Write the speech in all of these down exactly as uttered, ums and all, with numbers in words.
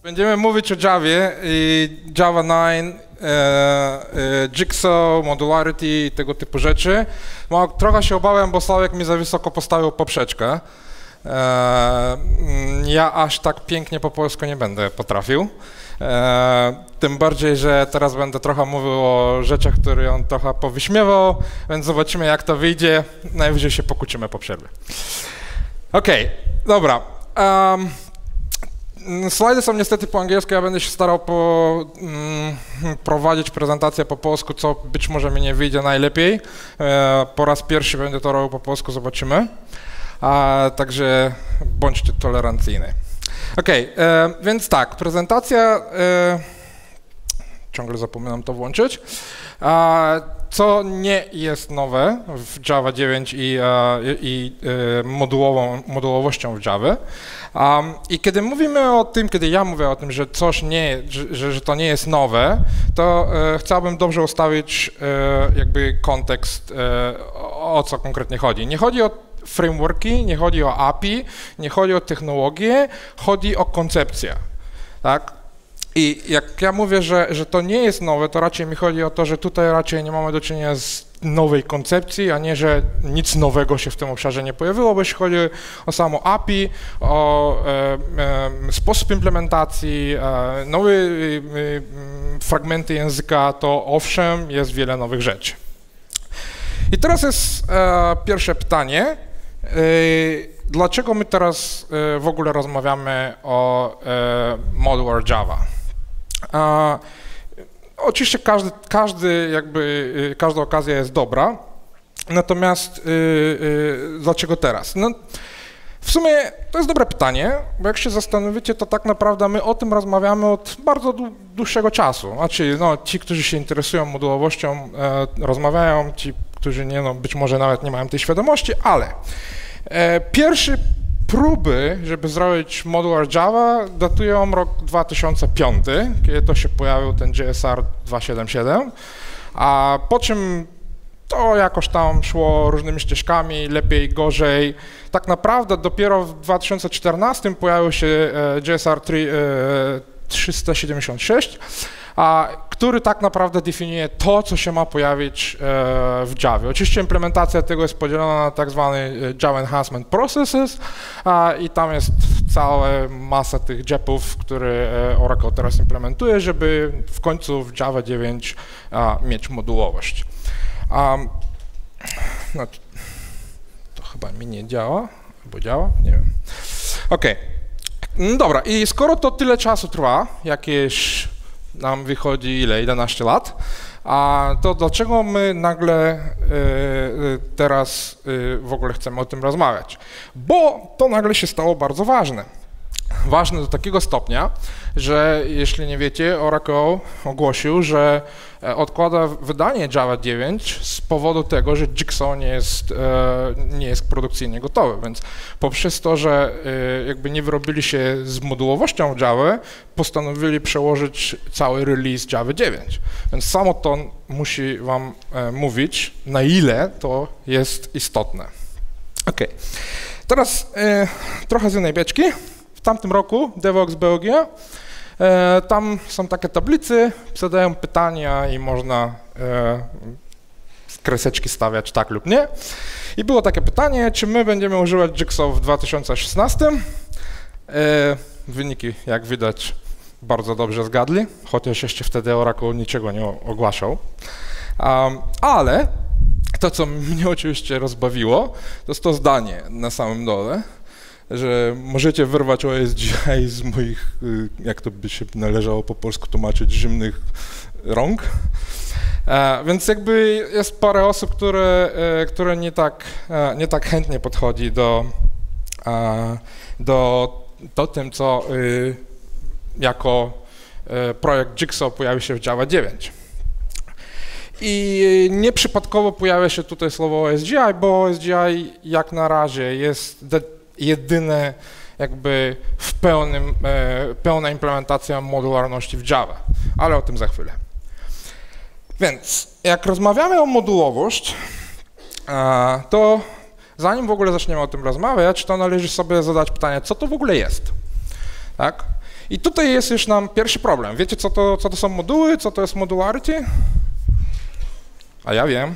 Będziemy mówić o Javie i Java dziewięć, e, e, Jigsaw, Modularity i tego typu rzeczy. No, trochę się obawiam, bo Sławek mi za wysoko postawił poprzeczkę. E, ja aż tak pięknie po polsku nie będę potrafił. E, tym bardziej, że teraz będę trochę mówił o rzeczach, które on trochę powyśmiewał, więc zobaczymy, jak to wyjdzie. Najwyżej się pokłócimy po przerwie. Okej, okay, dobra. Um, Slajdy są niestety po angielsku, ja będę się starał po, mm, prowadzić prezentację po polsku, co być może mi nie wyjdzie najlepiej. E, po raz pierwszy będę to robił po polsku, zobaczymy. A, także bądźcie tolerancyjni. Okej, okay, więc tak, prezentacja, e, ciągle zapominam to włączyć. A, co nie jest nowe w Java dziewięć i, i modułową, modułowością w Java. Um, I kiedy mówimy o tym, kiedy ja mówię o tym, że coś nie, że, że to nie jest nowe, to e, chciałbym dobrze ustawić e, jakby kontekst, e, o, o co konkretnie chodzi. Nie chodzi o frameworki, nie chodzi o A P I, nie chodzi o technologię, chodzi o koncepcję, tak? I jak ja mówię, że, że to nie jest nowe, to raczej mi chodzi o to, że tutaj raczej nie mamy do czynienia z nowej koncepcji, a nie, że nic nowego się w tym obszarze nie pojawiło, bo jeśli chodzi o samo A P I, o e, e, sposób implementacji, e, nowe e, fragmenty języka, to owszem, jest wiele nowych rzeczy. I teraz jest e, pierwsze pytanie. E, dlaczego my teraz e, w ogóle rozmawiamy o e, Modular Java? A, oczywiście każdy, każdy jakby, każda okazja jest dobra, natomiast y, y, dlaczego teraz? No, w sumie to jest dobre pytanie, bo jak się zastanowicie, to tak naprawdę my o tym rozmawiamy od bardzo dłuższego czasu. Znaczy, no, ci, którzy się interesują modułowością, e, rozmawiają, ci, którzy nie, no, być może nawet nie mają tej świadomości, ale e, pierwszy próby, żeby zrobić Modular Java, datują rok dwa tysiące piąty, kiedy to się pojawił ten J S R dwieście siedemdziesiąt siedem, a po czym to jakoś tam szło różnymi ścieżkami, lepiej, gorzej. Tak naprawdę dopiero w dwa tysiące czternastym pojawił się J S R trzysta siedemdziesiąt sześć, a który tak naprawdę definiuje to, co się ma pojawić w Javie. Oczywiście implementacja tego jest podzielona na tak zwany Java Enhancement Processes a, i tam jest cała masa tych JEP-ów, które Oracle teraz implementuje, żeby w końcu w Java dziewięć a, mieć modułowość. Um, no, to chyba mi nie działa, albo działa? Nie wiem. Okej. Okay. Dobra, i skoro to tyle czasu trwa, jakieś nam wychodzi ile? jedenaście lat, a to dlaczego my nagle y, y, teraz y, w ogóle chcemy o tym rozmawiać? Bo to nagle się stało bardzo ważne. Ważne do takiego stopnia, że jeśli nie wiecie, Oracle ogłosił, że odkłada wydanie Java dziewięć z powodu tego, że Jigsaw nie jest, nie jest produkcyjnie gotowy, więc poprzez to, że jakby nie wyrobili się z modułowością Java, postanowili przełożyć cały release Java dziewięć. Więc samo to musi wam mówić, na ile to jest istotne. Ok, teraz trochę z innej beczki. W tamtym roku DevOps B O G, e, tam są takie tablice, zadają pytania i można e, kreseczki stawiać tak lub nie. I było takie pytanie, czy my będziemy używać Jigsaw w dwa tysiące szesnastym. E, wyniki, jak widać, bardzo dobrze zgadli, chociaż jeszcze wtedy Oracle niczego nie ogłaszał. Um, ale to, co mnie oczywiście rozbawiło, to jest to zdanie na samym dole, że możecie wyrwać O S G I z moich, jak to by się należało po polsku tłumaczyć, zimnych rąk. E, więc jakby jest parę osób, które, e, które nie, tak, e, nie tak chętnie podchodzi do, e, do, do tym, co e, jako e, projekt Jigsaw pojawi się w Java dziewięć. I nieprzypadkowo pojawia się tutaj słowo O S G I, bo O S G I jak na razie jest jedyne jakby w pełnym, e, pełna implementacja modularności w Java, ale o tym za chwilę. Więc jak rozmawiamy o modułowość, e, to zanim w ogóle zaczniemy o tym rozmawiać, to należy sobie zadać pytanie, co to w ogóle jest, tak? I tutaj jest już nam pierwszy problem. Wiecie, co to, co to są moduły, co to jest modularity? A ja wiem.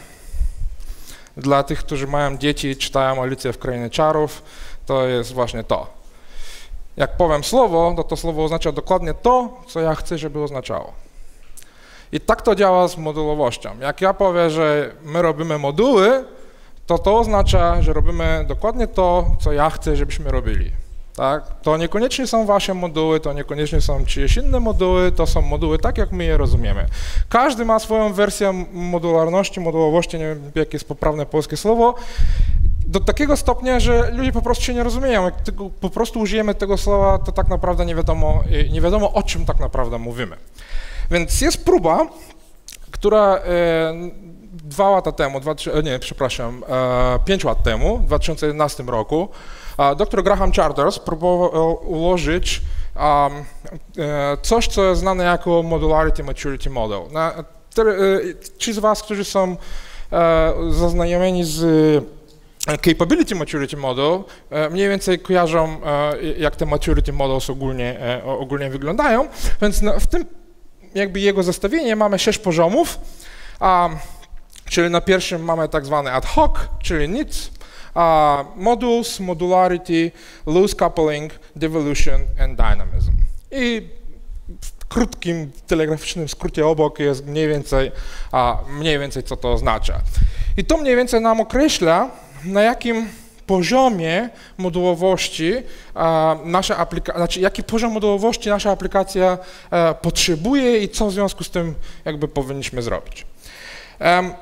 Dla tych, którzy mają dzieci i czytają Alicję w Krainie Czarów, to jest właśnie to. Jak powiem słowo, to to słowo oznacza dokładnie to, co ja chcę, żeby oznaczało. I tak to działa z modułowością. Jak ja powiem, że my robimy moduły, to to oznacza, że robimy dokładnie to, co ja chcę, żebyśmy robili. Tak? To niekoniecznie są wasze moduły, to niekoniecznie są czyjeś inne moduły, to są moduły tak, jak my je rozumiemy. Każdy ma swoją wersję modularności, modułowości, nie wiem, jakie jest poprawne polskie słowo, do takiego stopnia, że ludzie po prostu się nie rozumieją. Jak tylko po prostu użyjemy tego słowa, to tak naprawdę nie wiadomo, nie wiadomo, o czym tak naprawdę mówimy. Więc jest próba, która e, dwa lata temu, dwa, nie, przepraszam, e, pięć lat temu, w dwa tysiące jedenastym roku, e, dr Graham Charters próbował ułożyć um, e, coś, co jest znane jako Modularity Maturity Model. Na, te, e, ci z was, którzy są e, zaznajomieni z Capability Maturity Model, mniej więcej kojarzą, jak te Maturity Models ogólnie, ogólnie wyglądają, więc w tym jakby jego zestawienie mamy sześć poziomów, a, czyli na pierwszym mamy tak zwany ad hoc, czyli nic, a, modules, modularity, loose coupling, devolution and dynamism. I w krótkim, telegraficznym skrócie obok jest mniej więcej, a, mniej więcej co to oznacza. I to mniej więcej nam określa, na jakim poziomie modułowości a, nasza aplikacja, znaczy jaki poziom modułowości nasza aplikacja a, potrzebuje i co w związku z tym jakby powinniśmy zrobić. Um,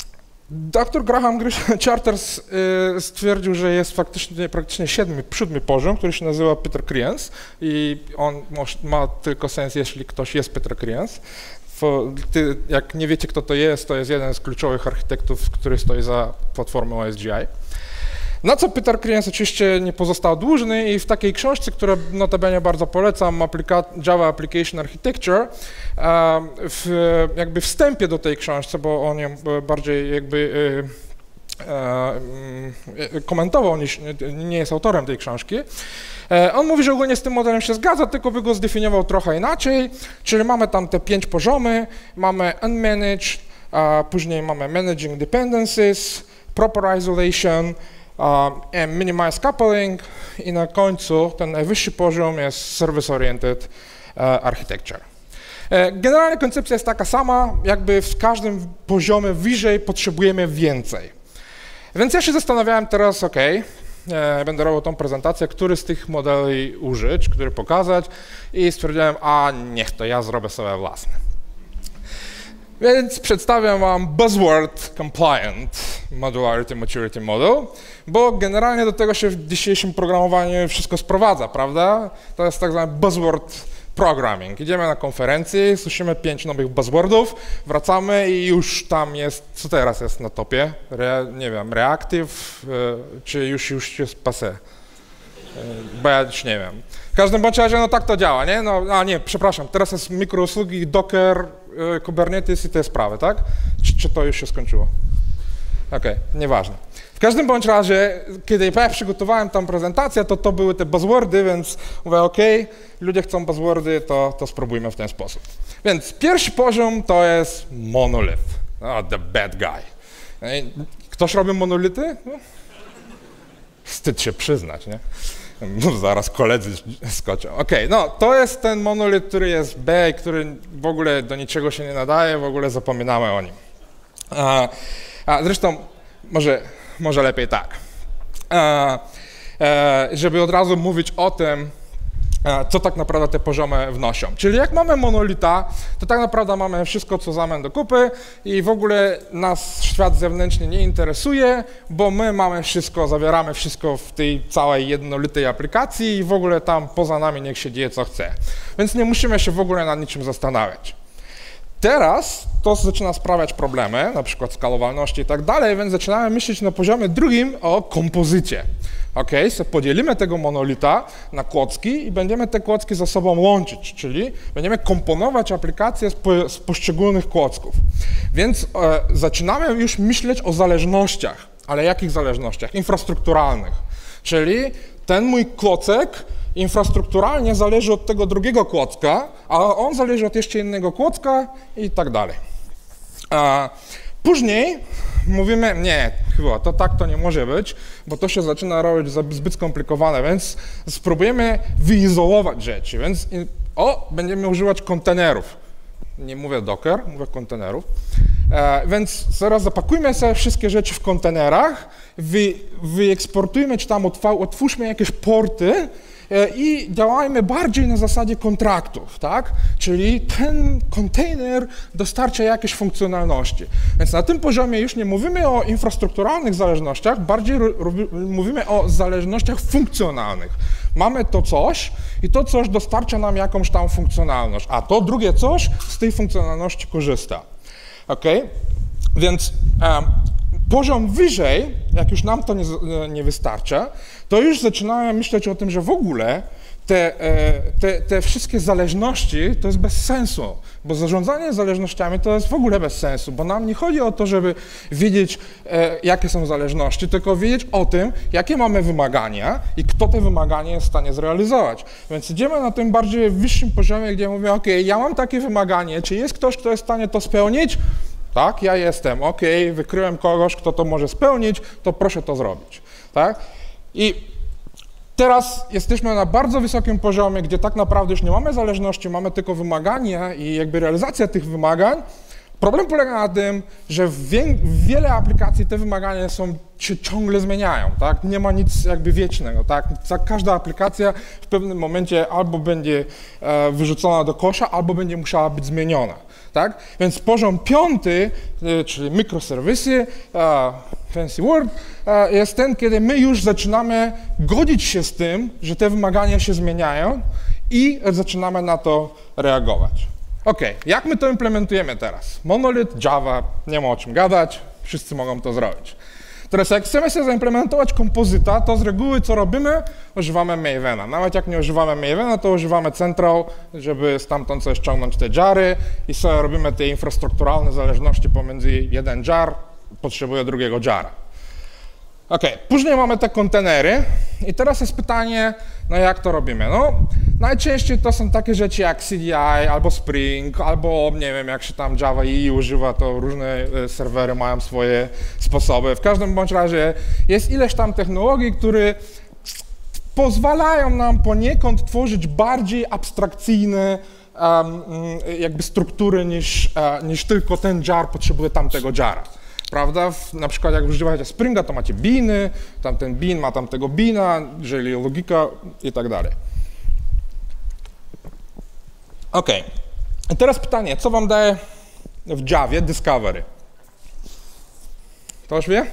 dr Graham Charters y, stwierdził, że jest faktycznie praktycznie siódmy, siódmy poziom, który się nazywa Peter Kriens i on ma tylko sens, jeśli ktoś jest Peter Kriens. Ty, jak nie wiecie, kto to jest, to jest jeden z kluczowych architektów, który stoi za platformą O S G I. Na co Peter Kriens oczywiście nie pozostał dłużny i w takiej książce, którą notabene bardzo polecam, Java Application Architecture, w jakby wstępie do tej książce, bo on ją bardziej jakby komentował, niż nie jest autorem tej książki. On mówi, że ogólnie z tym modelem się zgadza, tylko by go zdefiniował trochę inaczej, czyli mamy tam te pięć poziomy, mamy unmanaged, a później mamy managing dependencies, proper isolation, and minimize coupling i na końcu ten najwyższy poziom jest service-oriented architecture. Generalnie koncepcja jest taka sama, jakby w każdym poziomie wyżej potrzebujemy więcej. Więc ja się zastanawiałem teraz, ok, będę robił tą prezentację, który z tych modeli użyć, który pokazać i stwierdziłem, a niech to ja zrobię sobie własny. Więc przedstawiam wam Buzzword Compliant Modularity Maturity Model, bo generalnie do tego się w dzisiejszym programowaniu wszystko sprowadza, prawda? To jest tak zwany buzzword programming. Idziemy na konferencję, słyszymy pięć nowych buzzwordów, wracamy i już tam jest, co teraz jest na topie? Re, nie wiem, reactive, czy już, już jest passé? Bo ja już nie wiem. W każdym bądź razie, no tak to działa, nie? No, a nie, przepraszam, teraz jest mikrousługi, Docker, Kubernetes i te sprawy, tak? Czy, czy to już się skończyło? Okej, okay, nieważne. W każdym bądź razie, kiedy ja przygotowałem tą prezentację, to to były te buzzwordy, więc mówię, ok, ludzie chcą buzzwordy, to, to spróbujmy w ten sposób. Więc pierwszy poziom to jest monolith, oh, the bad guy. Ktoś robi monolity? No. Wstyd się przyznać, nie? No, zaraz koledzy skoczą. Okej, okay, no to jest ten monolit, który jest B, który w ogóle do niczego się nie nadaje, w ogóle zapominamy o nim. A, a zresztą może, może lepiej tak, a, a, żeby od razu mówić o tym, co tak naprawdę te poziomy wnoszą. Czyli jak mamy monolita, to tak naprawdę mamy wszystko, co zamian do kupy i w ogóle nas świat zewnętrzny nie interesuje, bo my mamy wszystko, zawieramy wszystko w tej całej jednolitej aplikacji i w ogóle tam poza nami niech się dzieje, co chce. Więc nie musimy się w ogóle nad niczym zastanawiać. Teraz to zaczyna sprawiać problemy, na przykład skalowalności i tak dalej, więc zaczynamy myśleć na poziomie drugim o kompozycie. Ok, so podzielimy tego monolita na klocki i będziemy te klocki ze sobą łączyć, czyli będziemy komponować aplikacje z, po, z poszczególnych klocków. Więc e, zaczynamy już myśleć o zależnościach, ale jakich zależnościach? Infrastrukturalnych, czyli ten mój klocek infrastrukturalnie zależy od tego drugiego klocka, a on zależy od jeszcze innego klocka i tak dalej. A później mówimy, nie, chyba to tak to nie może być, bo to się zaczyna robić zbyt skomplikowane, więc spróbujemy wyizolować rzeczy, więc o, będziemy używać kontenerów. Nie mówię Docker, mówię kontenerów. E, więc zaraz zapakujmy sobie wszystkie rzeczy w kontenerach, wy, wyeksportujmy, czy tam otwórzmy jakieś porty e, i działajmy bardziej na zasadzie kontraktów, tak? Czyli ten kontener dostarcza jakieś funkcjonalności. Więc na tym poziomie już nie mówimy o infrastrukturalnych zależnościach, bardziej mówimy o zależnościach funkcjonalnych. Mamy to coś i to coś dostarcza nam jakąś tam funkcjonalność, a to drugie coś z tej funkcjonalności korzysta. Ok? Więc um, poziom wyżej, jak już nam to nie, nie wystarcza, to już zaczynamy myśleć o tym, że w ogóle te, te, te wszystkie zależności to jest bez sensu, bo zarządzanie zależnościami to jest w ogóle bez sensu, bo nam nie chodzi o to, żeby wiedzieć, e, jakie są zależności, tylko wiedzieć o tym, jakie mamy wymagania i kto te wymagania jest w stanie zrealizować. Więc idziemy na tym bardziej wyższym poziomie, gdzie mówię, ok, ja mam takie wymaganie, czy jest ktoś, kto jest w stanie to spełnić? Tak, ja jestem, ok, wykryłem kogoś, kto to może spełnić, to proszę to zrobić, tak? I teraz jesteśmy na bardzo wysokim poziomie, gdzie tak naprawdę już nie mamy zależności, mamy tylko wymagania i jakby realizacja tych wymagań. Problem polega na tym, że w, wie, w wiele aplikacji te wymagania są, się ciągle zmieniają, tak? Nie ma nic jakby wiecznego, tak? Każda aplikacja w pewnym momencie albo będzie e, wyrzucona do kosza, albo będzie musiała być zmieniona, tak? Więc poziom piąty, e, czyli mikroserwisy, e, fancy word, e, jest ten, kiedy my już zaczynamy godzić się z tym, że te wymagania się zmieniają i zaczynamy na to reagować. Ok, jak my to implementujemy teraz? Monolith, Java, nie ma o czym gadać, wszyscy mogą to zrobić. Teraz jak chcemy sobie zaimplementować kompozyta, to z reguły co robimy? Używamy Mavena. Nawet jak nie używamy Mavena, to używamy Central, żeby stamtąd sobie ściągnąć te jary i sobie robimy te infrastrukturalne zależności pomiędzy jeden jar, potrzebuje drugiego jara. Ok, później mamy te kontenery i teraz jest pytanie, no jak to robimy? No, najczęściej to są takie rzeczy jak C D I, albo Spring, albo nie wiem, jak się tam Java E E używa, to różne serwery mają swoje sposoby. W każdym bądź razie jest ileś tam technologii, które pozwalają nam poniekąd tworzyć bardziej abstrakcyjne um, jakby struktury niż, uh, niż tylko ten jar potrzebuje tamtego jara. Prawda? Na przykład jak używacie Springa, to macie beany, tamten bean ma tamtego beana, jeżeli logika i tak dalej. Ok. I teraz pytanie, co wam daje w Javie Discovery? Ktoś wie?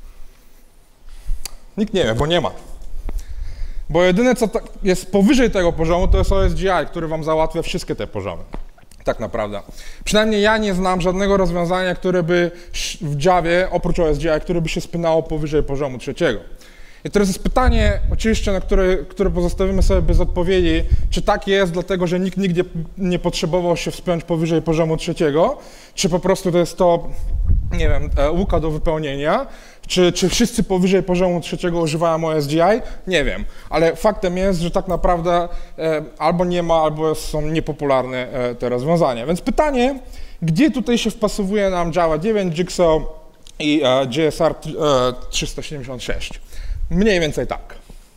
Nikt nie wie, bo nie ma. Bo jedyne, co jest powyżej tego poziomu, to jest O S G I, który wam załatwia wszystkie te poziomy. Tak naprawdę. Przynajmniej ja nie znam żadnego rozwiązania, które by w Javie, oprócz O S G I, które by się spinało powyżej poziomu trzeciego. I teraz jest pytanie, oczywiście, na które, które pozostawimy sobie bez odpowiedzi, czy tak jest, dlatego że nikt nigdzie nie potrzebował się wspiąć powyżej poziomu trzeciego, czy po prostu to jest to, nie wiem, łuka do wypełnienia, czy, czy wszyscy powyżej poziomu trzeciego używają O S G I? Nie wiem, ale faktem jest, że tak naprawdę e, albo nie ma, albo są niepopularne e, te rozwiązania. Więc pytanie, gdzie tutaj się wpasowuje nam Java dziewięć, Jigsaw i e, J S R trzysta siedemdziesiąt sześć? Mniej więcej tak.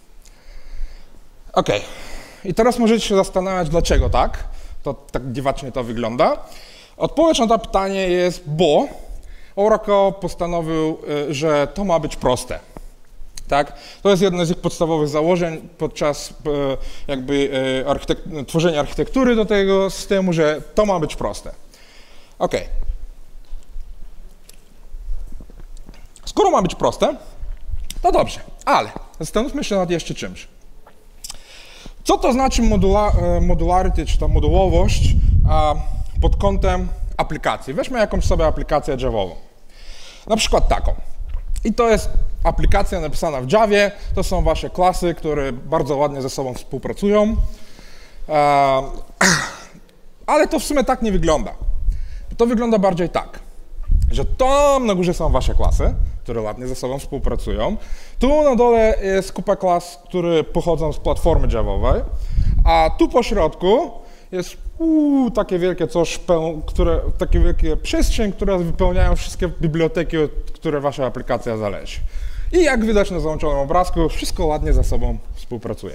Ok, i teraz możecie się zastanawiać, dlaczego tak, to tak dziwacznie to wygląda. Odpowiedź na to pytanie jest, bo Oracle postanowił, że to ma być proste. Tak? To jest jedno z ich podstawowych założeń podczas jakby architek tworzenia architektury do tego systemu, że to ma być proste. Ok. Skoro ma być proste, to dobrze, ale zastanówmy się nad jeszcze czymś. Co to znaczy modula modularity, czy ta modułowość a, pod kątem aplikacji? Weźmy jakąś sobie aplikację Javową. Na przykład taką. I to jest aplikacja napisana w Javie, to są wasze klasy, które bardzo ładnie ze sobą współpracują. A, ale to w sumie tak nie wygląda. To wygląda bardziej tak, że tam na górze są wasze klasy, które ładnie ze sobą współpracują. Tu na dole jest kupa klas, które pochodzą z platformy Javowej, a tu po środku jest uu, takie wielkie coś, które, takie wielkie przestrzeń, które wypełniają wszystkie biblioteki, od których wasza aplikacja zależy. I jak widać na załączonym obrazku, wszystko ładnie ze sobą współpracuje.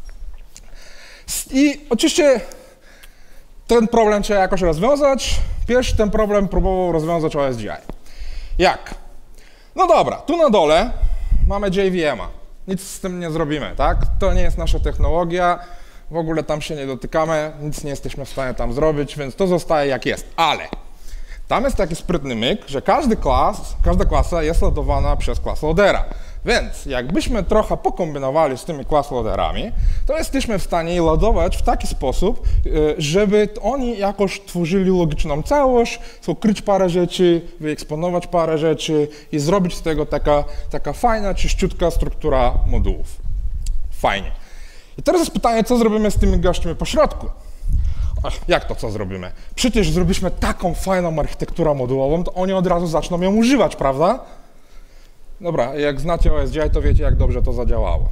I oczywiście ten problem trzeba jakoś rozwiązać. Pierwszy ten problem próbował rozwiązać O S G I. Jak? No dobra, tu na dole mamy J V M a. Nic z tym nie zrobimy, tak? To nie jest nasza technologia, w ogóle tam się nie dotykamy, nic nie jesteśmy w stanie tam zrobić, więc to zostaje jak jest. Ale tam jest taki sprytny myk, że każdy klas, każda klasa jest loadowana przez class loadera. Więc jakbyśmy trochę pokombinowali z tymi class loaderami, to jesteśmy w stanie je loadować w taki sposób, żeby oni jakoś tworzyli logiczną całość, ukryć parę rzeczy, wyeksponować parę rzeczy i zrobić z tego taka, taka fajna, czyściutka struktura modułów. Fajnie. I teraz jest pytanie, co zrobimy z tymi gośćmi po środku? Ach, jak to co zrobimy? Przecież zrobiliśmy taką fajną architekturę modułową, to oni od razu zaczną ją używać, prawda? Dobra, jak znacie O S G I, to wiecie, jak dobrze to zadziałało.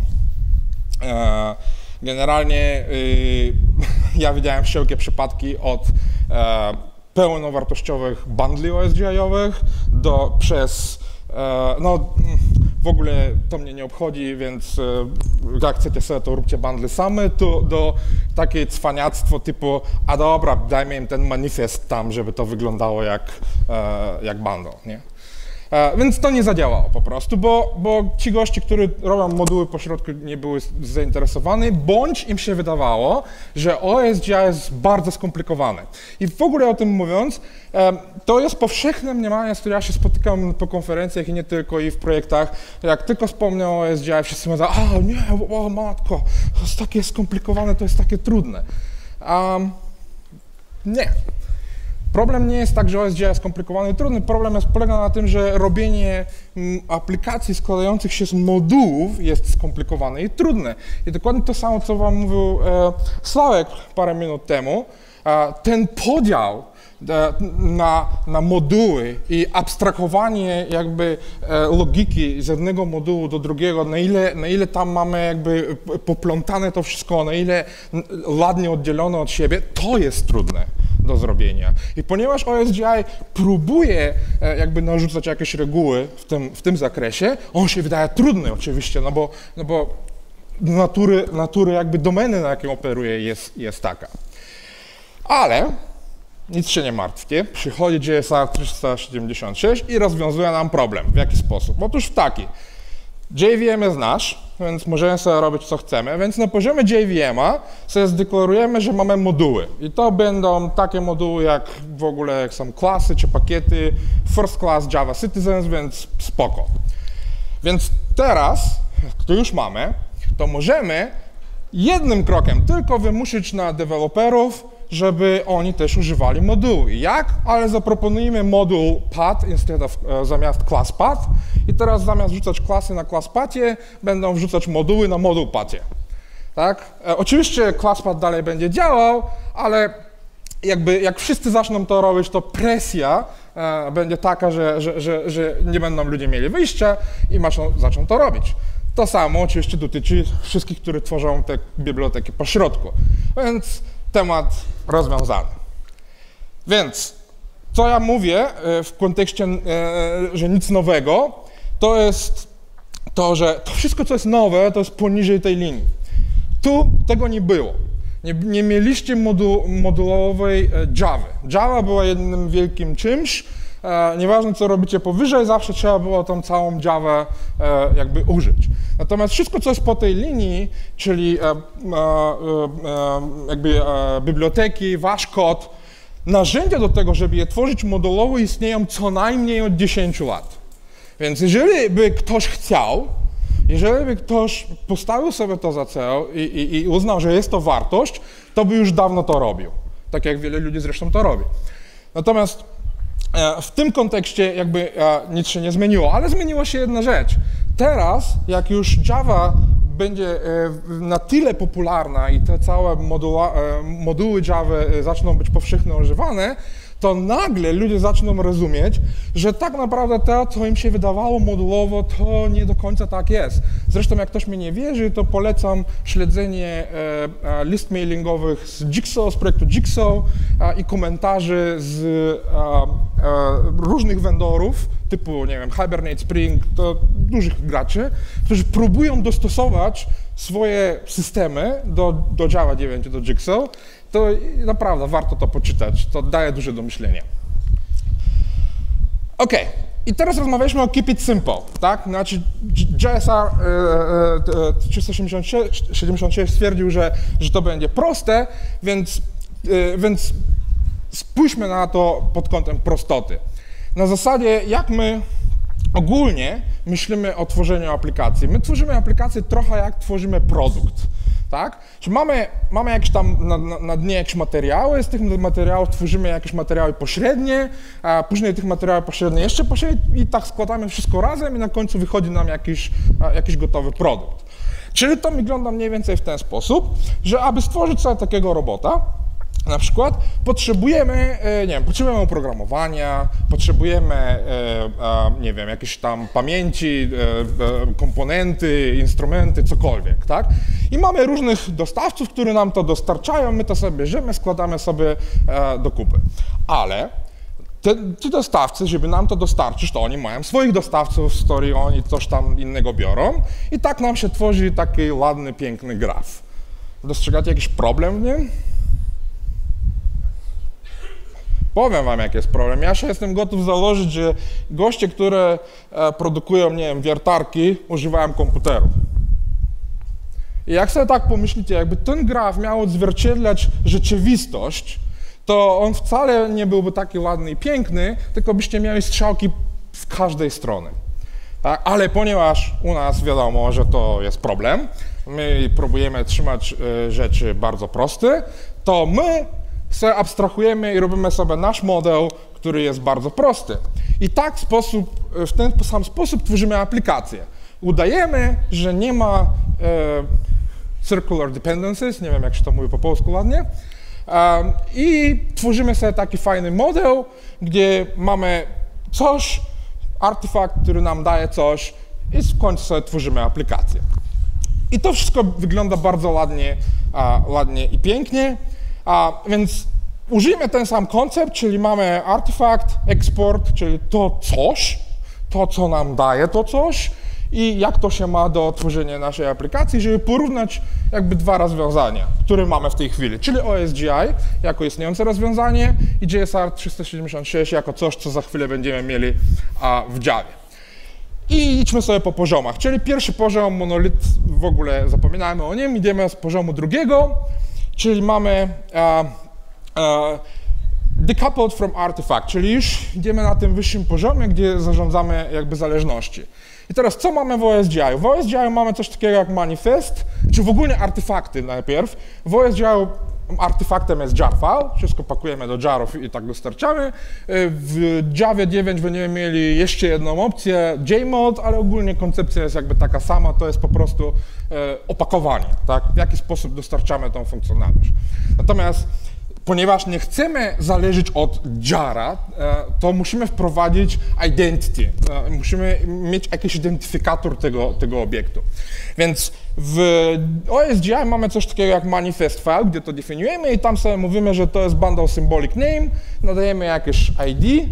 E, generalnie y, ja widziałem wszelkie przypadki od e, pełnowartościowych bundli O S G I-owych do przez, e, no w ogóle to mnie nie obchodzi, więc e, jak chcecie sobie, to róbcie bundle same, to do takie cwaniactwo typu, a dobra, dajmy im ten manifest tam, żeby to wyglądało jak, e, jak bundle, nie? E, więc to nie zadziałało po prostu, bo, bo ci goście, którzy robią moduły po środku, nie były zainteresowani, bądź im się wydawało, że O S G I jest bardzo skomplikowane. I w ogóle o tym mówiąc, e, to jest powszechne mniemanie, z którym ja się spotykam po konferencjach i nie tylko, i w projektach. Jak tylko wspomnę o O S G I, wszyscy mówią, a nie, o matko, to jest takie skomplikowane, to jest takie trudne. Um, nie. Problem nie jest tak, że O S G I jest skomplikowany i trudny, problem jest, polega na tym, że robienie m, aplikacji składających się z modułów jest skomplikowane i trudne. I dokładnie to samo, co wam mówił e, Sławek parę minut temu, e, ten podział e, na, na moduły i abstrahowanie jakby e, logiki z jednego modułu do drugiego, na ile, na ile tam mamy jakby poplątane to wszystko, na ile ładnie oddzielone od siebie, to jest trudne do zrobienia. I ponieważ O S G I próbuje e, jakby narzucać jakieś reguły w tym, w tym zakresie, on się wydaje trudny oczywiście, no bo, no bo natury, natury jakby domeny, na jakiej operuje, jest, jest taka. Ale nic się nie martwcie, przychodzi J S R trzysta siedemdziesiąt sześć i rozwiązuje nam problem. W jaki sposób? Otóż w taki. J V M jest nasz, więc możemy sobie robić co chcemy, więc na poziomie J V M a sobie zdeklarujemy, że mamy moduły i to będą takie moduły jak w ogóle jak są klasy czy pakiety First Class Java Citizens, więc spoko. Więc teraz, jak to już mamy, to możemy jednym krokiem tylko wymusić na deweloperów, żeby oni też używali moduły. Jak? Ale zaproponujemy moduł path instead of, e, zamiast class path i teraz zamiast wrzucać klasy na class pathie, będą wrzucać moduły na moduł pathie. Tak? E, oczywiście class path dalej będzie działał, ale jakby jak wszyscy zaczną to robić, to presja e, będzie taka, że, że, że, że nie będą ludzie mieli wyjścia i maczą, zaczną to robić. To samo oczywiście dotyczy wszystkich, którzy tworzą te biblioteki po środku. Więc temat rozwiązany. Więc co ja mówię w kontekście, że nic nowego, to jest to, że to wszystko, co jest nowe, to jest poniżej tej linii. Tu tego nie było. Nie, nie mieliście modu, modułowej Java. Java była jednym wielkim czymś. E, nieważne, co robicie powyżej, zawsze trzeba było tą całą Javę e, jakby użyć. Natomiast wszystko, co jest po tej linii, czyli e, e, e, jakby e, biblioteki, wasz kod, narzędzia do tego, żeby je tworzyć modułowo, istnieją co najmniej od dziesięciu lat. Więc jeżeli by ktoś chciał, jeżeli by ktoś postawił sobie to za cel i, i, i uznał, że jest to wartość, to by już dawno to robił. Tak jak wiele ludzi zresztą to robi. Natomiast w tym kontekście jakby nic się nie zmieniło, ale zmieniła się jedna rzecz. Teraz, jak już Java będzie na tyle popularna i te całe moduła, moduły Java zaczną być powszechnie używane, to nagle ludzie zaczną rozumieć, że tak naprawdę to, co im się wydawało modułowo, to nie do końca tak jest. Zresztą jak ktoś mi nie wierzy, to polecam śledzenie e, e, list mailingowych z Jigsaw, z projektu Jigsaw e, i komentarzy z e, e, różnych vendorów, typu, nie wiem, Hibernate, Spring, to dużych graczy, którzy próbują dostosować swoje systemy do, do Java dziewięć, do Jigsaw. To naprawdę warto to poczytać, to daje dużo do myślenia. OK, i teraz rozmawialiśmy o keep it simple, tak? Znaczy J S R trzysta siedemdziesiąt sześć stwierdził, że, że to będzie proste, więc, więc spójrzmy na to pod kątem prostoty. Na zasadzie, jak my ogólnie myślimy o tworzeniu aplikacji. My tworzymy aplikację trochę jak tworzymy produkt. Tak? Czyli mamy, mamy jakieś tam na, na, na dnie jakieś materiały, z tych materiałów tworzymy jakieś materiały pośrednie, a później tych materiałów pośrednie jeszcze pośrednie i tak składamy wszystko razem i na końcu wychodzi nam jakiś, jakiś gotowy produkt. Czyli to wygląda mniej więcej w ten sposób, że aby stworzyć sobie takiego robota, na przykład potrzebujemy, nie wiem, potrzebujemy oprogramowania, potrzebujemy, nie wiem, jakieś tam pamięci, komponenty, instrumenty, cokolwiek, tak? I mamy różnych dostawców, którzy nam to dostarczają, my to sobie bierzemy, składamy sobie do kupy. Ale te, ci dostawcy, żeby nam to dostarczyć, to oni mają swoich dostawców, z których oni coś tam innego biorą i tak nam się tworzy taki ładny, piękny graf. Dostrzegacie jakiś problem w nim? Powiem wam, jaki jest problem. Ja się jestem gotów założyć, że goście, które produkują, nie wiem, wiertarki, używają komputerów. I jak sobie tak pomyślicie, jakby ten graf miał odzwierciedlać rzeczywistość, to on wcale nie byłby taki ładny i piękny, tylko byście mieli strzałki z każdej strony. Tak? Ale ponieważ u nas wiadomo, że to jest problem, my próbujemy trzymać rzeczy bardzo proste, to my sobie abstrahujemy i robimy sobie nasz model, który jest bardzo prosty. I tak w, sposób, w ten sam sposób tworzymy aplikację. Udajemy, że nie ma e, circular dependencies, nie wiem jak się to mówi po polsku ładnie, e, i tworzymy sobie taki fajny model, gdzie mamy coś, artefakt, który nam daje coś i w końcu sobie tworzymy aplikację. I to wszystko wygląda bardzo ładnie, a, ładnie i pięknie. A więc użyjmy ten sam koncept, czyli mamy artefakt, export, czyli to coś, to co nam daje to coś i jak to się ma do tworzenia naszej aplikacji, żeby porównać jakby dwa rozwiązania, które mamy w tej chwili, czyli O S G I jako istniejące rozwiązanie i J S R trzysta siedemdziesiąt sześć jako coś, co za chwilę będziemy mieli a, w Javie. I idźmy sobie po poziomach, czyli pierwszy poziom, monolit, w ogóle zapominajmy o nim, idziemy z poziomu drugiego, czyli mamy uh, uh, decoupled from artifact, czyli już idziemy na tym wyższym poziomie, gdzie zarządzamy jakby zależności. I teraz co mamy w O S G I? W O S G I mamy coś takiego jak manifest, czy w ogóle artefakty najpierw. W O S G I artefaktem jest jar file, wszystko pakujemy do jarów i tak dostarczamy. W Javie dziewięć będziemy mieli jeszcze jedną opcję, Jmod, ale ogólnie koncepcja jest jakby taka sama, to jest po prostu e, opakowanie, tak? W jaki sposób dostarczamy tą funkcjonalność. Natomiast ponieważ nie chcemy zależeć od jara, to musimy wprowadzić identity, musimy mieć jakiś identyfikator tego, tego obiektu. Więc w O S G I mamy coś takiego jak manifest file, gdzie to definiujemy i tam sobie mówimy, że to jest bundle symbolic name, nadajemy jakieś I D.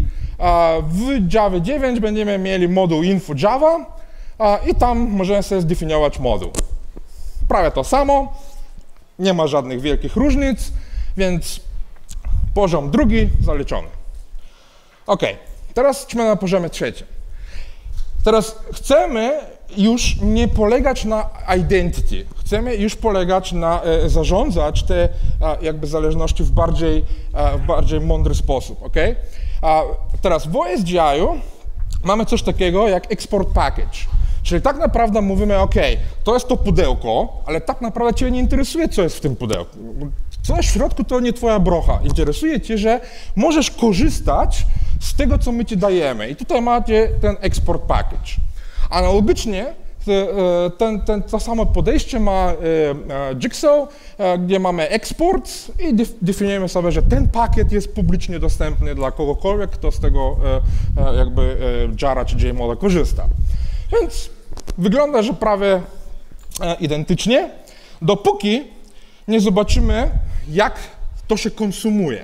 W Java dziewięć będziemy mieli moduł info Java i tam możemy sobie zdefiniować moduł. Prawie to samo, nie ma żadnych wielkich różnic, więc poziom drugi zaliczony. OK, teraz idźmy na poziomie trzecim. Teraz chcemy już nie polegać na identity, chcemy już polegać na, e, zarządzać te e, jakby zależności w bardziej, e, w bardziej mądry sposób, OK? A teraz w O S G I-u mamy coś takiego jak export package, czyli tak naprawdę mówimy, OK, to jest to pudełko, ale tak naprawdę Cię nie interesuje, co jest w tym pudełku. Co jest w środku, to nie twoja brocha. Interesuje Cię, że możesz korzystać z tego, co my Ci dajemy. I tutaj macie ten export package. Analogicznie ten, ten, to samo podejście ma Jigsaw, gdzie mamy export i definiujemy sobie, że ten pakiet jest publicznie dostępny dla kogokolwiek, kto z tego jakby jara czy Jmola korzysta. Więc wygląda, że prawie identycznie, dopóki nie zobaczymy, jak to się konsumuje.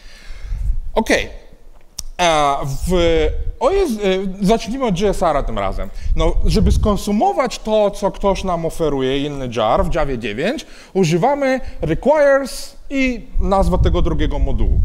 OK. W, o jest, zacznijmy od G S R-a tym razem. No, żeby skonsumować to, co ktoś nam oferuje, inny jar w Javie dziewięć, używamy requires i nazwa tego drugiego modułu.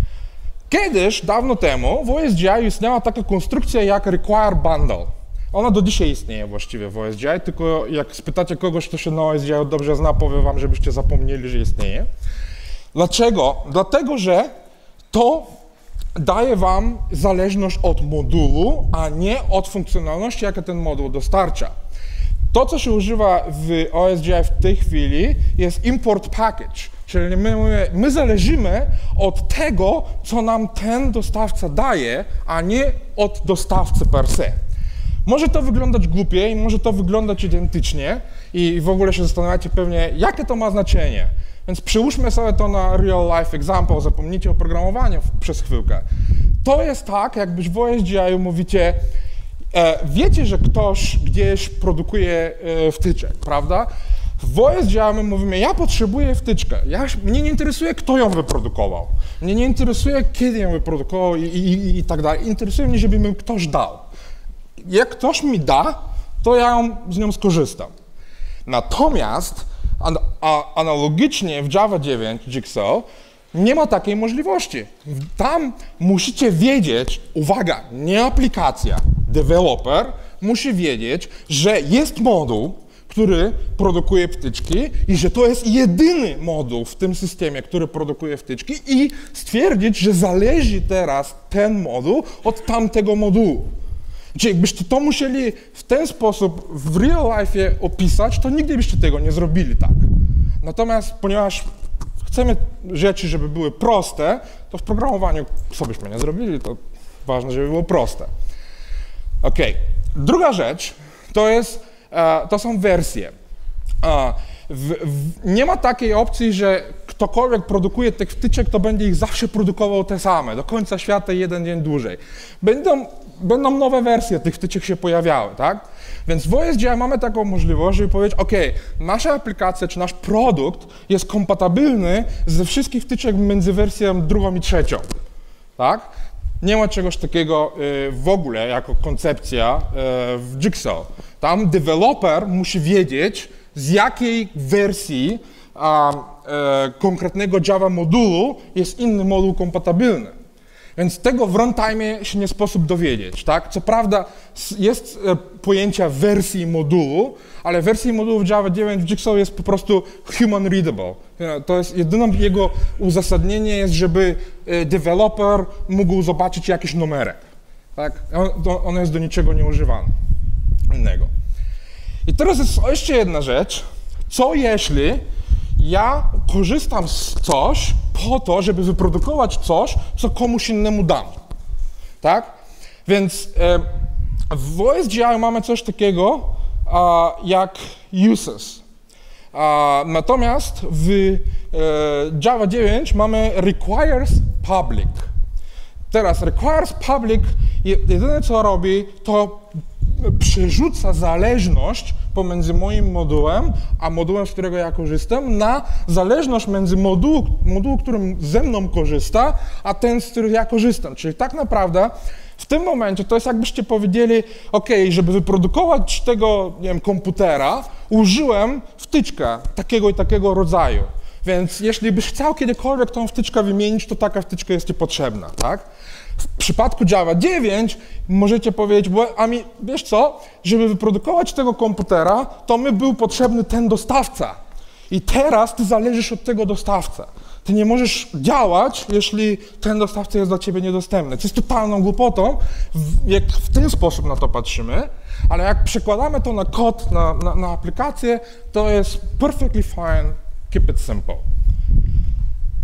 Kiedyś, dawno temu, w O S G I istniała taka konstrukcja jak require bundle. Ona do dzisiaj istnieje właściwie w O S G I, tylko jak spytacie kogoś, kto się na O S G I dobrze zna, powie wam, żebyście zapomnieli, że istnieje. Dlaczego? Dlatego, że to daje wam zależność od modułu, a nie od funkcjonalności, jakie ten moduł dostarcza. To, co się używa w O S G I w tej chwili, jest import package, czyli my, my zależymy od tego, co nam ten dostawca daje, a nie od dostawcy per se. Może to wyglądać głupiej, może to wyglądać identycznie i w ogóle się zastanawiacie pewnie, jakie to ma znaczenie. Więc przyłóżmy sobie to na real life example, zapomnijcie o programowaniu przez chwilkę. To jest tak, jakbyś w O S G I mówicie, e, wiecie, że ktoś gdzieś produkuje e, wtyczek, prawda? W O S G I my mówimy, ja potrzebuję wtyczkę. Ja, mnie nie interesuje, kto ją wyprodukował. Mnie nie interesuje, kiedy ją wyprodukował i, i, i, i tak dalej. Interesuje mnie, żeby mi ktoś dał. Jak ktoś mi da, to ja ją, z nią skorzystam. Natomiast an, a, analogicznie w Java dziewięć Jigsaw nie ma takiej możliwości. Tam musicie wiedzieć, uwaga, nie aplikacja, deweloper musi wiedzieć, że jest moduł, który produkuje wtyczki i że to jest jedyny moduł w tym systemie, który produkuje wtyczki i stwierdzić, że zależy teraz ten moduł od tamtego modułu. Czyli jakbyście to musieli w ten sposób w real life opisać, to nigdy byście tego nie zrobili tak. Natomiast ponieważ chcemy rzeczy, żeby były proste, to w programowaniu co byśmy nie zrobili, to ważne, żeby było proste. OK. Druga rzecz to, jest, to są wersje. W, w, nie ma takiej opcji, że ktokolwiek produkuje tych wtyczek, to będzie ich zawsze produkował te same, do końca świata jeden dzień dłużej. Będą Będą nowe wersje tych wtyczek się pojawiały, tak? Więc w O S G I mamy taką możliwość, żeby powiedzieć, OK, nasza aplikacja czy nasz produkt jest kompatybilny ze wszystkich wtyczek między wersją drugą i trzecią, tak? Nie ma czegoś takiego y, w ogóle jako koncepcja y, w Jigsaw. Tam deweloper musi wiedzieć, z jakiej wersji a, y, konkretnego Java modułu jest inny moduł kompatybilny. Więc tego w runtime się nie sposób dowiedzieć, tak? Co prawda jest pojęcia wersji modułu, ale wersji modułu w Java dziewięć w Jigsaw jest po prostu human readable. To jest jedyne jego uzasadnienie jest, żeby deweloper mógł zobaczyć jakiś numerek, tak? On, on jest do niczego nieużywany innego. I teraz jest jeszcze jedna rzecz. Co jeśli ja korzystam z coś po to, żeby wyprodukować coś, co komuś innemu dam, tak? Więc e, w O S G I mamy coś takiego a, jak uses. A, natomiast w e, Java dziewięć mamy requires public. Teraz requires public jedyne co robi, to przerzuca zależność pomiędzy moim modułem, a modułem, z którego ja korzystam, na zależność między moduł, moduł, którym ze mną korzysta, a ten, z którego ja korzystam. Czyli tak naprawdę w tym momencie to jest jakbyście powiedzieli, OK, żeby wyprodukować tego, nie wiem, komputera, użyłem wtyczkę takiego i takiego rodzaju. Więc jeśli byś chciał kiedykolwiek tą wtyczkę wymienić, to taka wtyczka jest ci potrzebna, tak? W przypadku Java dziewięć możecie powiedzieć, bo a mi, wiesz co, żeby wyprodukować tego komputera, to mi był potrzebny ten dostawca. I teraz ty zależysz od tego dostawcy. Ty nie możesz działać, jeśli ten dostawca jest dla ciebie niedostępny. To jest totalną głupotą, jak w ten sposób na to patrzymy, ale jak przekładamy to na kod, na, na, na aplikację, to jest perfectly fine, keep it simple.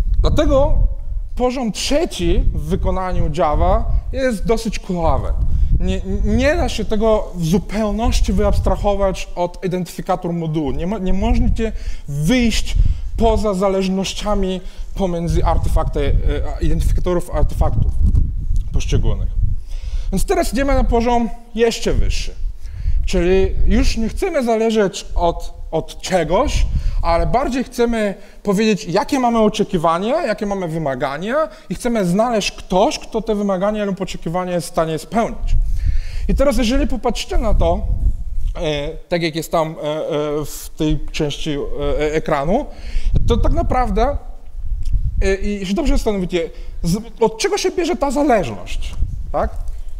Dlatego poziom trzeci w wykonaniu Java jest dosyć kulawy. Nie, nie da się tego w zupełności wyabstrahować od identyfikator modułu. Nie, nie możecie wyjść poza zależnościami pomiędzy artefakty, identyfikatorów artefaktów poszczególnych. Więc teraz idziemy na poziom jeszcze wyższy. Czyli już nie chcemy zależeć od, od czegoś, ale bardziej chcemy powiedzieć, jakie mamy oczekiwania, jakie mamy wymagania i chcemy znaleźć ktoś, kto te wymagania lub oczekiwania jest w stanie spełnić. I teraz, jeżeli popatrzycie na to, e, tak jak jest tam e, e, w tej części e, ekranu, to tak naprawdę, e, i jeśli dobrze zastanowicie, z, od czego się bierze ta zależność, tak?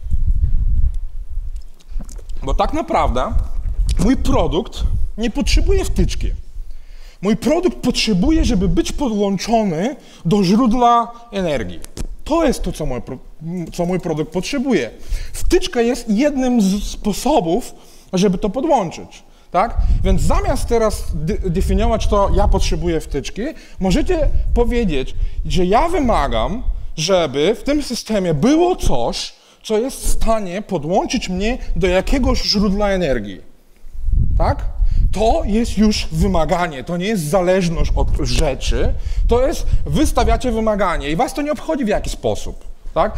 Bo tak naprawdę mój produkt nie potrzebuje wtyczki. Mój produkt potrzebuje, żeby być podłączony do źródła energii. To jest to, co mój, co mój produkt potrzebuje. Wtyczka jest jednym z sposobów, żeby to podłączyć. Tak? Więc zamiast teraz de- definiować to, ja potrzebuję wtyczki, możecie powiedzieć, że ja wymagam, żeby w tym systemie było coś, co jest w stanie podłączyć mnie do jakiegoś źródła energii. Tak? To jest już wymaganie, to nie jest zależność od rzeczy, to jest, wy stawiacie wymaganie i was to nie obchodzi w jaki sposób, tak?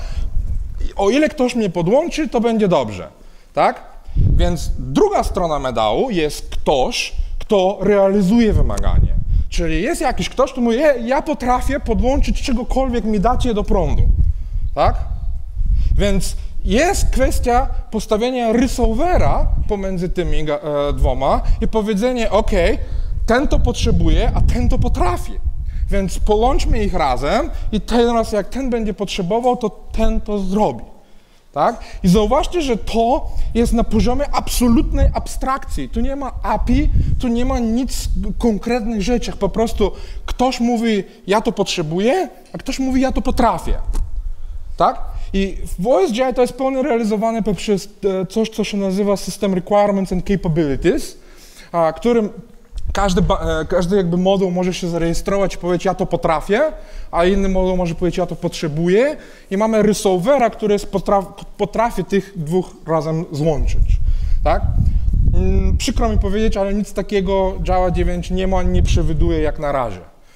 O ile ktoś mnie podłączy, to będzie dobrze, tak? Więc druga strona medalu jest ktoś, kto realizuje wymaganie, czyli jest jakiś ktoś, kto mówi, ja potrafię podłączyć czegokolwiek mi dacie do prądu, tak? Więc jest kwestia postawienia rysowera pomiędzy tymi e, dwoma i powiedzenie, ok, ten to potrzebuje, a ten to potrafi. Więc połączmy ich razem i teraz jak ten będzie potrzebował, to ten to zrobi. Tak? I zauważcie, że to jest na poziomie absolutnej abstrakcji. Tu nie ma A P I, tu nie ma nic konkretnych rzeczy. Po prostu ktoś mówi, ja to potrzebuję, a ktoś mówi, ja to potrafię. Tak? I w O S G I to jest pełnie realizowane poprzez coś, co się nazywa System Requirements and Capabilities, a, którym każdy, każdy jakby moduł może się zarejestrować i powiedzieć, ja to potrafię, a inny moduł może powiedzieć, ja to potrzebuję i mamy resolvera, który potrafi, potrafi tych dwóch razem złączyć. Tak? Przykro mi powiedzieć, ale nic takiego Java dziewięć nie ma, nie przewiduje jak na razie.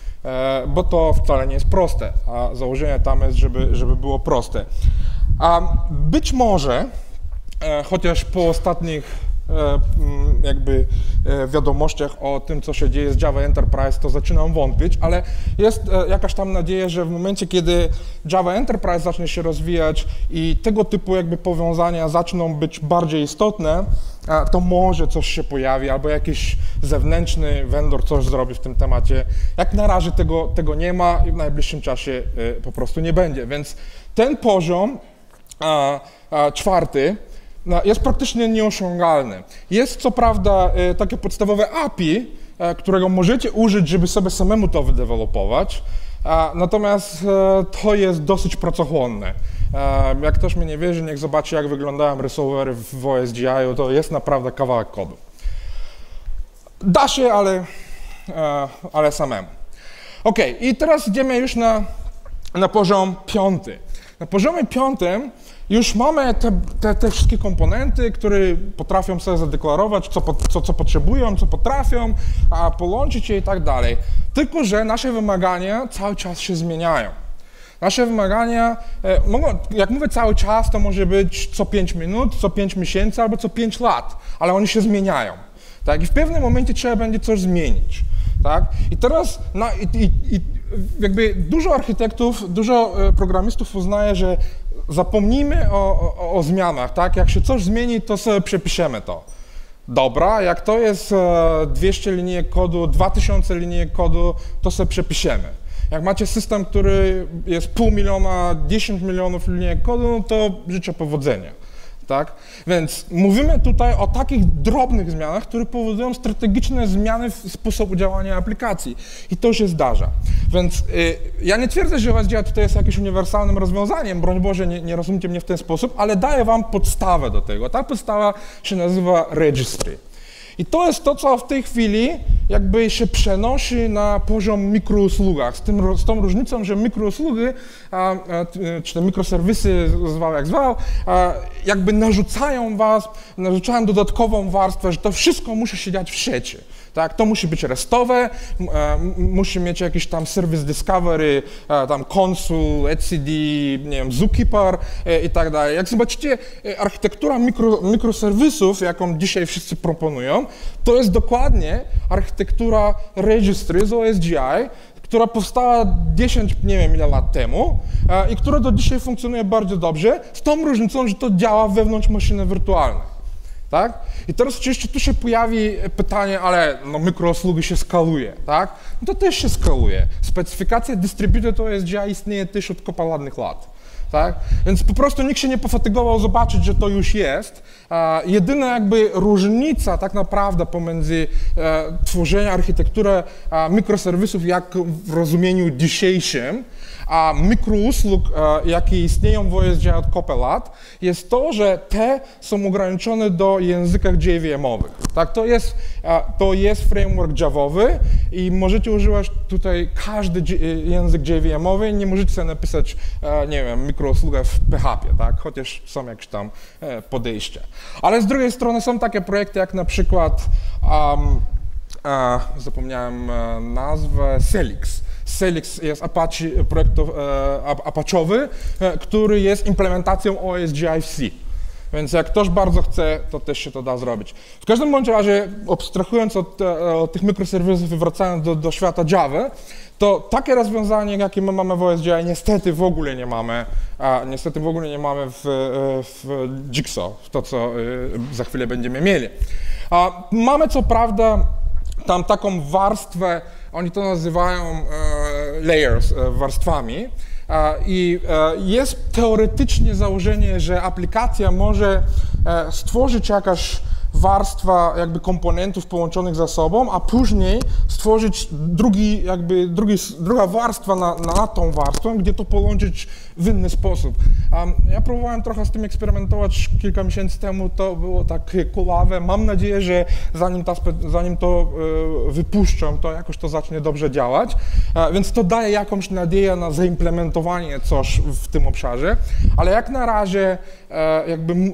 Bo to wcale nie jest proste, a założenie tam jest, żeby, żeby było proste. A być może, chociaż po ostatnich jakby wiadomościach o tym, co się dzieje z Java Enterprise, to zaczynam wątpić, ale jest jakaś tam nadzieja, że w momencie, kiedy Java Enterprise zacznie się rozwijać i tego typu jakby powiązania zaczną być bardziej istotne, to może coś się pojawi, albo jakiś zewnętrzny vendor coś zrobi w tym temacie. Jak na razie tego, tego nie ma i w najbliższym czasie po prostu nie będzie, więc ten poziom a, a, czwarty jest praktycznie nieosiągalny. Jest co prawda takie podstawowe A P I, którego możecie użyć, żeby sobie samemu to wydevelopować, natomiast to jest dosyć pracochłonne. Jak ktoś mi nie wierzy, niech zobaczy, jak wyglądają resolvery w O S G I, to jest naprawdę kawałek kodu. Da się, ale, ale samemu. Ok, i teraz idziemy już na, na poziom piąty. Na poziomie piątym już mamy te, te, te wszystkie komponenty, które potrafią sobie zadeklarować, co, co, co potrzebują, co potrafią, a połączyć je i tak dalej. Tylko że nasze wymagania cały czas się zmieniają. Nasze wymagania, jak mówię cały czas, to może być co pięć minut, co pięć miesięcy albo co pięć lat, ale oni się zmieniają. Tak? I w pewnym momencie trzeba będzie coś zmienić. Tak? I teraz na, i, i, i jakby dużo architektów, dużo programistów uznaje, że zapomnijmy o, o, o zmianach, tak? Jak się coś zmieni, to sobie przepiszemy to. Dobra, jak to jest dwieście linijek kodu, dwa tysiące linijek kodu, to sobie przepiszemy. Jak macie system, który jest pół miliona, dziesięć milionów linijek kodu, to życzę powodzenia. Tak? Więc mówimy tutaj o takich drobnych zmianach, które powodują strategiczne zmiany w sposobu działania aplikacji. I to się zdarza. Więc y, ja nie twierdzę, że O S G I tutaj jest jakimś uniwersalnym rozwiązaniem, broń Boże, nie, nie rozumiecie mnie w ten sposób, ale daję wam podstawę do tego. Ta podstawa się nazywa registry. I to jest to, co w tej chwili jakby się przenosi na poziom mikrousługach, z, tym, z tą różnicą, że mikrousługi, a, a, czy te mikroserwisy, zwał jak zwał, a, jakby narzucają was, narzucają dodatkową warstwę, że to wszystko musi się dziać w sieci. Tak, to musi być restowe, e, musi mieć jakiś tam service discovery, e, tam Consul, etcd, nie wiem, Zookeeper e, i tak dalej. Jak zobaczycie, e, architektura mikro, mikroserwisów, jaką dzisiaj wszyscy proponują, to jest dokładnie architektura registry z O S G I, która powstała dziesięć, nie wiem ile lat temu e, i która do dzisiaj funkcjonuje bardzo dobrze, z tą różnicą, że to działa wewnątrz maszyny wirtualnej. Tak? I teraz oczywiście tu się pojawi pytanie, ale no, mikrousługi się skaluje, tak? No to też się skaluje. Specyfikacja Distributed O S G I istnieje też od kopaladnych lat, tak? Więc po prostu nikt się nie pofatygował zobaczyć, że to już jest. E, jedyna jakby różnica tak naprawdę pomiędzy e, tworzeniem architektury e, mikroserwisów jak w rozumieniu dzisiejszym, a mikrousług, e, jakie istnieją w O S G I od kopy lat, jest to, że te są ograniczone do językach J V M-owych. Tak, to jest, e, to jest framework Javowy i możecie używać tutaj każdy język J V M-owy, nie możecie sobie napisać, e, nie wiem, mikrousługę w P H P, tak, chociaż są jakieś tam e, podejścia. Ale z drugiej strony są takie projekty jak na przykład, um, e, zapomniałem e, nazwę, Celix. Celix jest Apache, projekt e, Apache'owy, e, który jest implementacją O S G I w C. Więc jak ktoś bardzo chce, to też się to da zrobić. W każdym bądź razie, abstrahując od, od tych mikroserwisów i wracając do, do świata Java, to takie rozwiązanie, jakie my mamy w O S G I, niestety w ogóle nie mamy, a niestety w ogóle nie mamy w, w Jigsaw, w to, co za chwilę będziemy mieli. A mamy co prawda tam taką warstwę, oni to nazywają e, layers, e, warstwami e, i e, jest teoretycznie założenie, że aplikacja może e, stworzyć jakaś warstwa jakby komponentów połączonych ze sobą, a później stworzyć drugi, jakby drugi, druga warstwa na, na tą warstwę, gdzie to połączyć w inny sposób. Um, ja próbowałem trochę z tym eksperymentować kilka miesięcy temu, to było tak kulawe. Mam nadzieję, że zanim, ta, zanim to y, wypuszczą, to jakoś to zacznie dobrze działać, e, więc to daje jakąś nadzieję na zaimplementowanie coś w tym obszarze, ale jak na razie e, jakby e,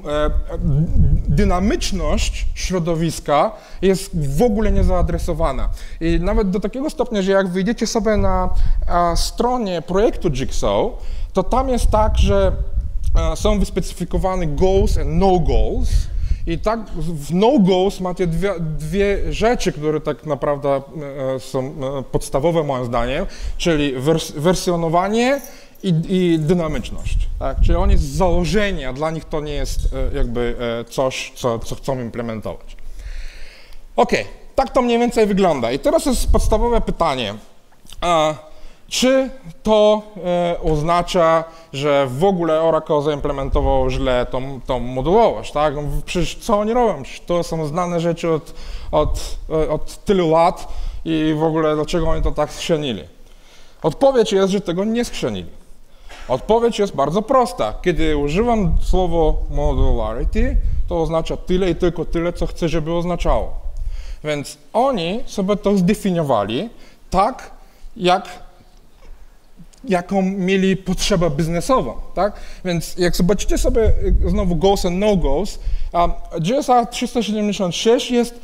dynamiczność środowiska jest w ogóle niezaadresowana. I nawet do takiego stopnia, że jak wyjdziecie sobie na a, stronie projektu Jigsaw, to tam jest tak, że a, są wyspecyfikowane goals and no goals. I tak w no goals macie dwie, dwie rzeczy, które tak naprawdę e, są e, podstawowe moim zdaniem, czyli wers wersjonowanie I, i dynamiczność, tak? Czyli oni z założenia, dla nich to nie jest e, jakby e, coś, co, co chcą implementować. Ok, tak to mniej więcej wygląda. I teraz jest podstawowe pytanie, a, czy to e, oznacza, że w ogóle Oracle zaimplementował źle tą, tą modułowość, tak? No, przecież co oni robią? Przecież to są znane rzeczy od, od, od tylu lat i w ogóle dlaczego oni to tak schrzanili? Odpowiedź jest, że tego nie schrzanili. Odpowiedź jest bardzo prosta. Kiedy używam słowa modularity, to oznacza tyle i tylko tyle, co chcę, żeby oznaczało. Więc oni sobie to zdefiniowali tak, jak, jaką mieli potrzebę biznesową. Tak? Więc jak zobaczycie sobie znowu goals and no goals, um, G S A trzysta siedemdziesiąt sześć jest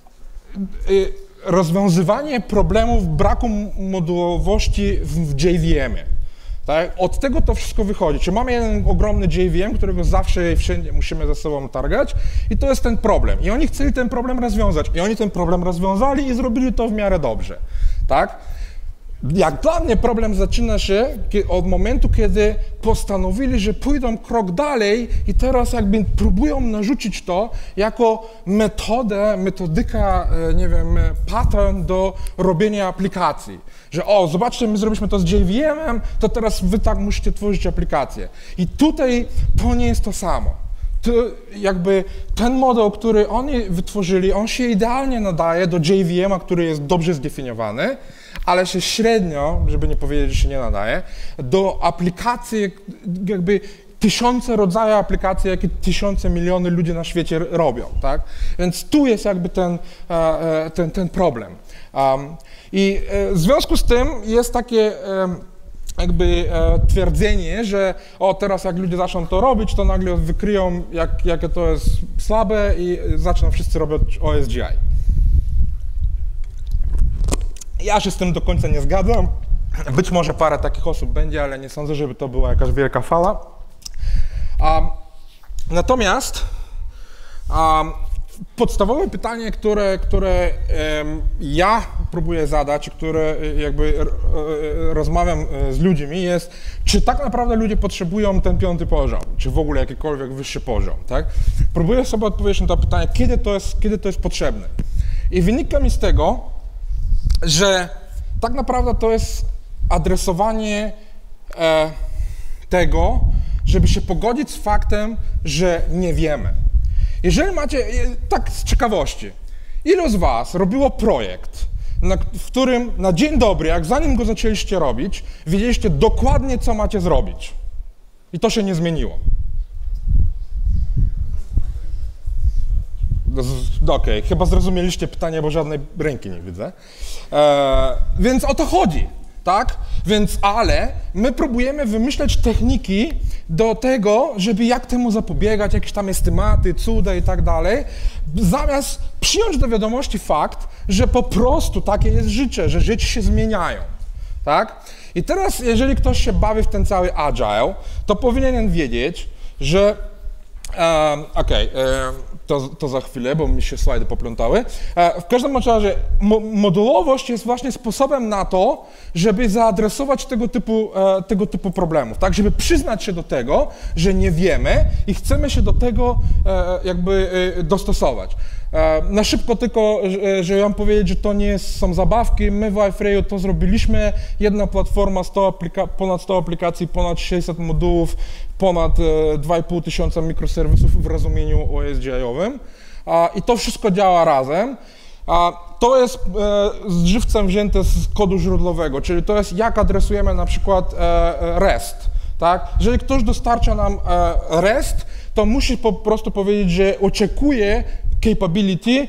y, rozwiązywanie problemów braku modułowości w J V M-ie. Tak? Od tego to wszystko wychodzi. Czy mamy jeden ogromny J V M, którego zawsze i wszędzie musimy ze sobą targać i to jest ten problem. I oni chcieli ten problem rozwiązać. I oni ten problem rozwiązali i zrobili to w miarę dobrze. Tak? Jak dla mnie problem zaczyna się od momentu, kiedy postanowili, że pójdą krok dalej i teraz jakby próbują narzucić to jako metodę, metodyka, nie wiem, pattern do robienia aplikacji. Że o, zobaczcie, my zrobiliśmy to z J V M-em, to teraz wy tak musicie tworzyć aplikację. I tutaj to nie jest to samo. To jakby ten model, który oni wytworzyli, on się idealnie nadaje do J V M-a, który jest dobrze zdefiniowany, ale się średnio, żeby nie powiedzieć, że się nie nadaje, do aplikacji jakby tysiące rodzajów aplikacji, jakie tysiące, miliony ludzi na świecie robią, tak? Więc tu jest jakby ten, ten, ten problem. Um, I w związku z tym jest takie jakby twierdzenie, że o, teraz jak ludzie zaczną to robić, to nagle wykryją, jak, jakie to jest słabe i zaczną wszyscy robić O S G I. Ja się z tym do końca nie zgadzam. Być może parę takich osób będzie, ale nie sądzę, żeby to była jakaś wielka fala. Um, natomiast um, podstawowe pytanie, które, które um, ja próbuję zadać, które jakby rozmawiam z ludźmi, jest, czy tak naprawdę ludzie potrzebują ten piąty poziom, czy w ogóle jakikolwiek wyższy poziom, tak? Próbuję sobie odpowiedzieć na to pytanie, kiedy to jest, kiedy to jest potrzebne. I wynika mi z tego, że tak naprawdę to jest adresowanie e, tego, żeby się pogodzić z faktem, że nie wiemy. Jeżeli macie, tak z ciekawości, ilu z was robiło projekt, na, w którym na dzień dobry, jak zanim go zaczęliście robić, wiedzieliście dokładnie, co macie zrobić i to się nie zmieniło? Okej, okay, chyba zrozumieliście pytanie, bo żadnej ręki nie widzę. E, więc o to chodzi, tak? Więc, ale my próbujemy wymyślać techniki do tego, żeby jak temu zapobiegać, jakieś tam estymaty, cuda i tak dalej, zamiast przyjąć do wiadomości fakt, że po prostu takie jest życie, że rzeczy się zmieniają, tak? I teraz, jeżeli ktoś się bawi w ten cały agile, to powinien wiedzieć, że um, okej, okay, um, To, to za chwilę, bo mi się slajdy poplątały. W każdym razie mo modułowość jest właśnie sposobem na to, żeby zaadresować tego typu, tego typu problemów, tak? Żeby przyznać się do tego, że nie wiemy i chcemy się do tego jakby dostosować. Na szybko tylko, że ja mam powiedzieć, że to nie są zabawki, my w iFreyu to zrobiliśmy, jedna platforma, sto ponad sto aplikacji, ponad sześćset modułów, ponad dwa i pół tysiąca mikroserwisów w rozumieniu O S G I-owym i to wszystko działa razem. To jest z żywcem wzięte z kodu źródłowego, czyli to jest jak adresujemy na przykład REST. Tak? Jeżeli ktoś dostarcza nam REST, to musi po prostu powiedzieć, że oczekuje capability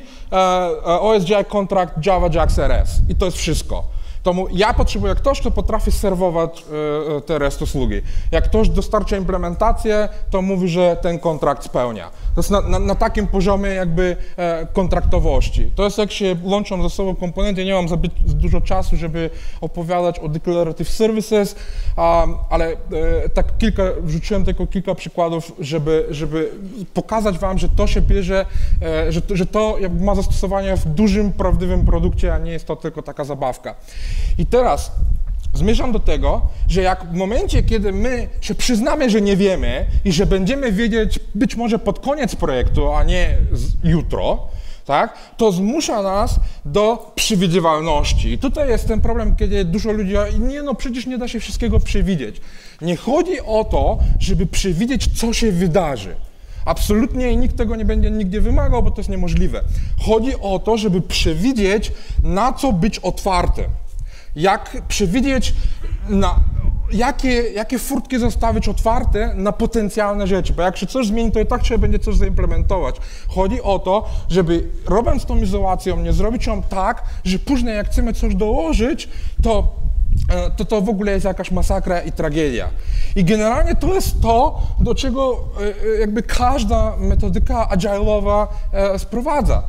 O S G I contract Java Jax R S i to jest wszystko. To mu, ja potrzebuję ktoś, kto potrafi serwować y, te REST usługi. Jak ktoś dostarcza implementację, to mówi, że ten kontrakt spełnia. To jest na, na, na takim poziomie jakby e, kontraktowości. To jest jak się łączą ze sobą komponenty, nie mam za dużo czasu, żeby opowiadać o declarative services, um, ale e, tak kilka, wrzuciłem tylko kilka przykładów, żeby, żeby pokazać wam, że to się bierze, e, że, że to jakby ma zastosowanie w dużym, prawdziwym produkcie, a nie jest to tylko taka zabawka. I teraz zmierzam do tego, że jak w momencie, kiedy my się przyznamy, że nie wiemy i że będziemy wiedzieć być może pod koniec projektu, a nie jutro, tak, to zmusza nas do przewidywalności. I tutaj jest ten problem, kiedy dużo ludzi, nie no przecież nie da się wszystkiego przewidzieć. Nie chodzi o to, żeby przewidzieć, co się wydarzy. Absolutnie nikt tego nie będzie nigdy wymagał, bo to jest niemożliwe. Chodzi o to, żeby przewidzieć, na co być otwartym. Jak przewidzieć, na, jakie, jakie furtki zostawić otwarte na potencjalne rzeczy, bo jak się coś zmieni, to i tak trzeba będzie coś zaimplementować. Chodzi o to, żeby robiąc tą izolacją, nie zrobić ją tak, że później jak chcemy coś dołożyć, to to to w ogóle jest jakaś masakra i tragedia. I generalnie to jest to, do czego jakby każda metodyka agile'owa sprowadza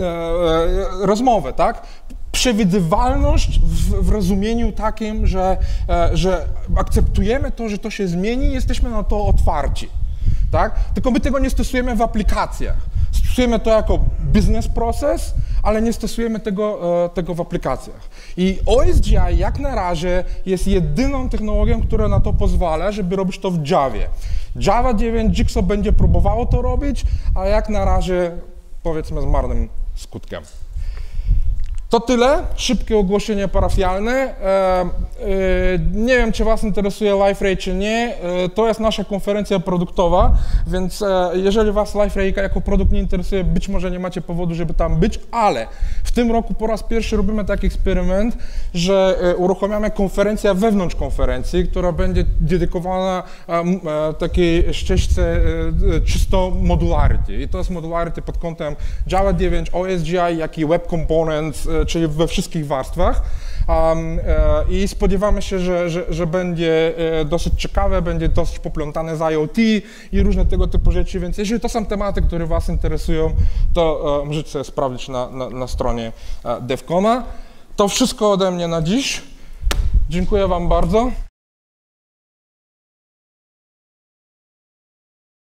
rozmowę, tak? Przewidywalność w, w rozumieniu takim, że, że akceptujemy to, że to się zmieni i jesteśmy na to otwarci, tak? Tylko my tego nie stosujemy w aplikacjach. Stosujemy to jako business proces, ale nie stosujemy tego, tego w aplikacjach. I O S G I jak na razie jest jedyną technologią, która na to pozwala, żeby robić to w Javie. Java dziewięć Jigsaw będzie próbowało to robić, a jak na razie powiedzmy z marnym skutkiem. To tyle, szybkie ogłoszenie parafialne. E, e, nie wiem, czy Was interesuje LiveRay, czy nie. E, to jest nasza konferencja produktowa, więc e, jeżeli Was LiveRay jako produkt nie interesuje, być może nie macie powodu, żeby tam być, ale w tym roku po raz pierwszy robimy taki eksperyment, że e, uruchamiamy konferencję wewnątrz konferencji, która będzie dedykowana e, e, takiej ścieżce e, czysto modularity. I to jest modularity pod kątem Java dziewięć, O S G I, jak i Web Components, czyli we wszystkich warstwach. Um, e, I spodziewamy się, że, że, że będzie e, dosyć ciekawe, będzie dosyć poplątane z IoT i różne tego typu rzeczy, więc jeżeli to są tematy, które Was interesują, to e, możecie sobie sprawdzić na, na, na stronie e, DevCona. To wszystko ode mnie na dziś. Dziękuję Wam bardzo.